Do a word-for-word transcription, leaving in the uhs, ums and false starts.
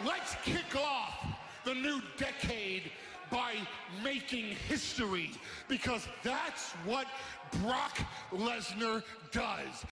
Let's kick off the new decade by making history, because that's what Brock Lesnar does.